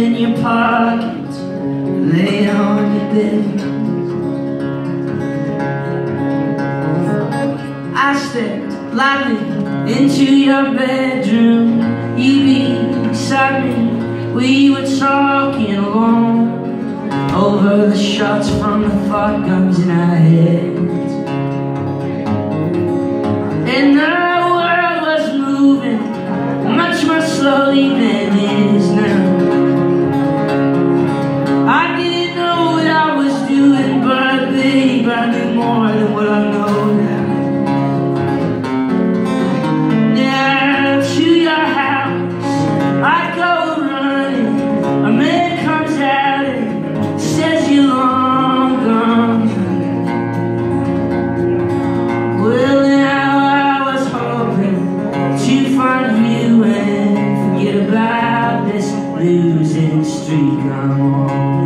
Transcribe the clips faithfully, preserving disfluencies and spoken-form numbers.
in your pockets, lay on your bed. I stepped lightly into your bedroom. You be beside me, we were talking alone over the shots from the thought guns in our heads. And the world was moving much more slowly than it is now. I didn't know what I was doing, but babe, I knew more than what I know now. Now to your house I go running. A man comes out and says you're long gone. Well, now I was hoping to find you and forget about this losing streak I'm on.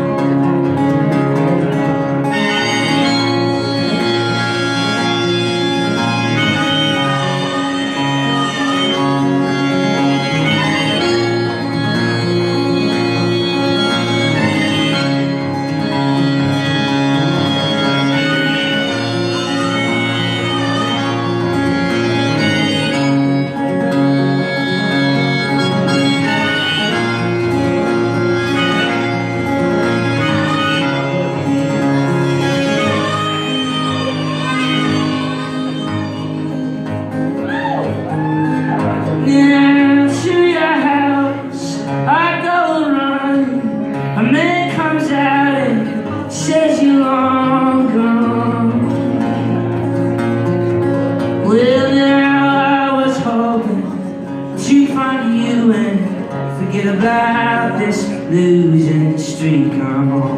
Forget about this losing streak I'm on.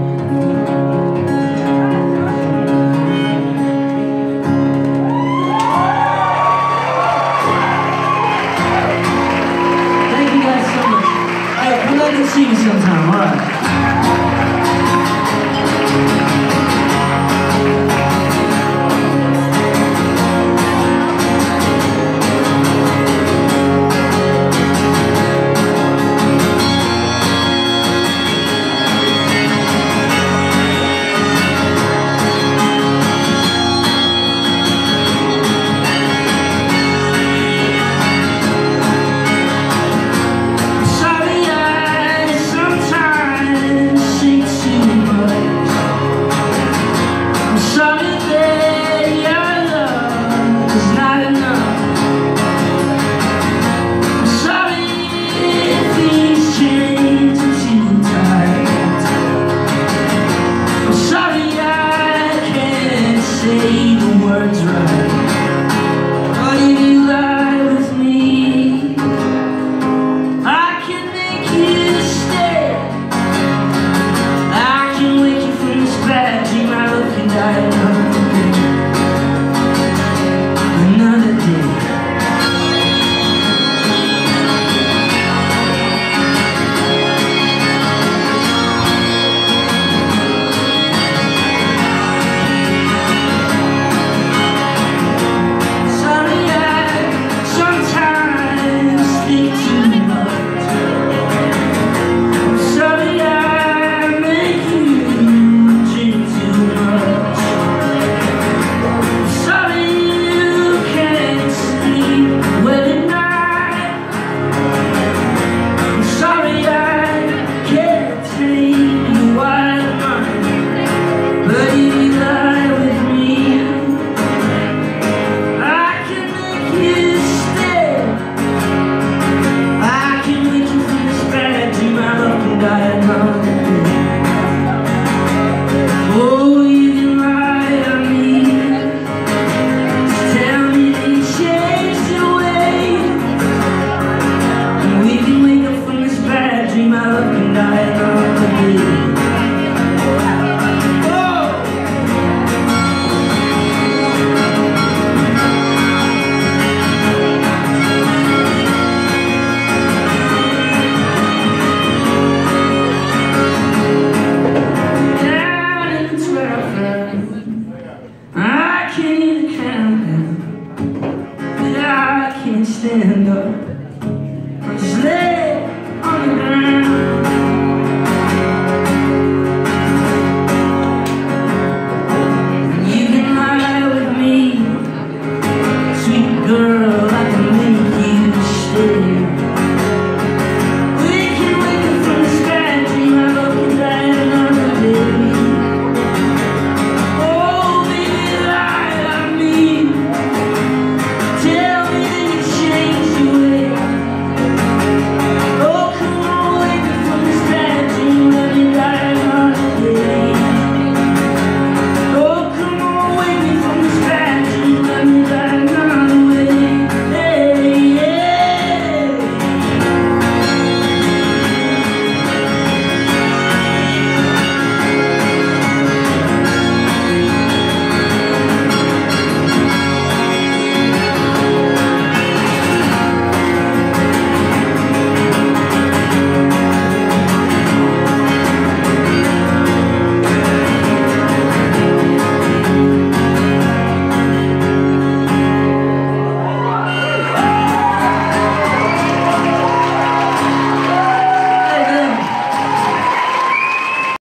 Thank you guys so much. Hey, come back and see me sometime, alright? dream I look and I know